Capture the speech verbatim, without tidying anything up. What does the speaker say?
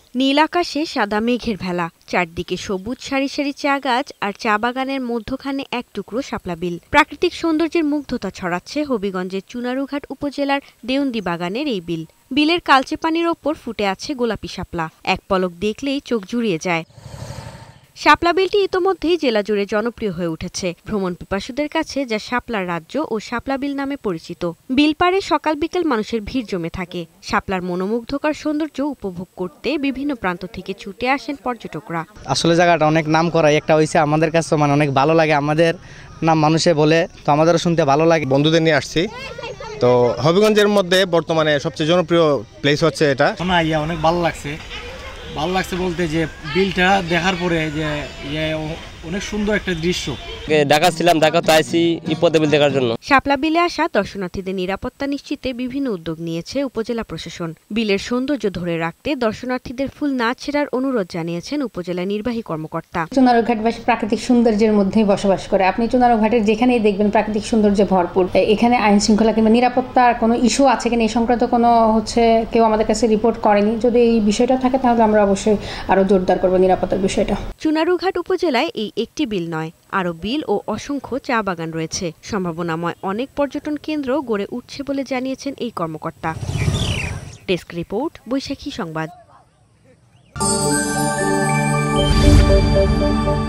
নীল আকাশে সাদা মেঘের ভেলা, চারদিকে সবুজ সারি সারি চা গাছ আর চা বাগানের মধ্যখানে এক টুকরো শাপলা বিল। প্রাকৃতিক সৌন্দর্যের মুগ্ধতা ছড়াচ্ছে হবিগঞ্জের চুনারুঘাট উপজেলার দেওন্দী বাগানের এই বিল। বিলের কালচে পানির ওপর ফুটে আছে গোলাপি শাপলা, এক পলক দেখলেই চোখ জুড়িয়ে যায়। শাপলা বিলটি ইতোমধ্যেই জেলা জুড়ে জনপ্রিয় হয়ে উঠেছে ভ্রমণ পিপাসুদের কাছে, যা শাপলার রাজ্য ও শাপলা বিল নামে পরিচিত। বিল পাড়ে সকাল বিকেল মানুষের ভিড় জমে থাকে। শাপলার মনোমুগ্ধকর সৌন্দর্য উপভোগ করতে বিভিন্ন প্রান্ত থেকে ছুটে আসেন পর্যটকরা। আসলে জায়গাটা অনেক নাম করা একটা হয়েছে, আমাদের কাছে মানে অনেক ভালো লাগে। আমাদের নাম মানুষে বলে, তো আমাদেরও শুনতে ভালো লাগে। বন্ধুদের নিয়ে আসছি, তো হবিগঞ্জের মধ্যে বর্তমানে সবচেয়ে জনপ্রিয় প্লেস হচ্ছে এটা। অনেক ভালো লাগছে ভালো লাগছে বলতে যে বিলটা দেখার পরে যে অনেক সুন্দর একটা দৃশ্য। ঢাকা ছিলাম, ঢাকা তো আইসি ইপদে বিল দেখার জন্য। শাপলা বিলে আসা দর্শনার্থীদের নিরাপত্তা নিশ্চিতে বিভিন্ন উদ্যোগ নিয়েছে উপজেলা প্রশাসন। বিলের সৌন্দর্য ধরে রাখতে দর্শনার্থীদের ফুল না ছেড়ার অনুরোধ জানিয়েছেন উপজেলা নির্বাহী কর্মকর্তা। চুনারুঘাটবাসী প্রাকৃতিক সৌন্দর্যের মধ্যেই বসবাস করে। আপনি চুনারুঘাটের যেখানেই দেখবেন প্রাকৃতিক সৌন্দর্যে ভরপুর। এখানে আইন শৃঙ্খলা কিংবা নিরাপত্তার কোনো ইস্যু আছে কিনা এই সংক্রান্ত কোনো হচ্ছে কেউ আমাদের কাছে রিপোর্ট করেনি। যদি এই বিষয়টা থাকে তাহলে আমরা অবশ্যই আরো জোরদার করব নিরাপত্তার বিষয়টা। চুনারুঘাট উপজেলায় এই একটি বিল নয়, আরও বিল ও অসংখ্য চা বাগান রয়েছে। সম্ভাবনাময় অনেক পর্যটন কেন্দ্র গড়ে উঠছে বলে জানিয়েছেন এই কর্মকর্তা। ডেস্ক রিপোর্ট, বৈশাখী সংবাদ।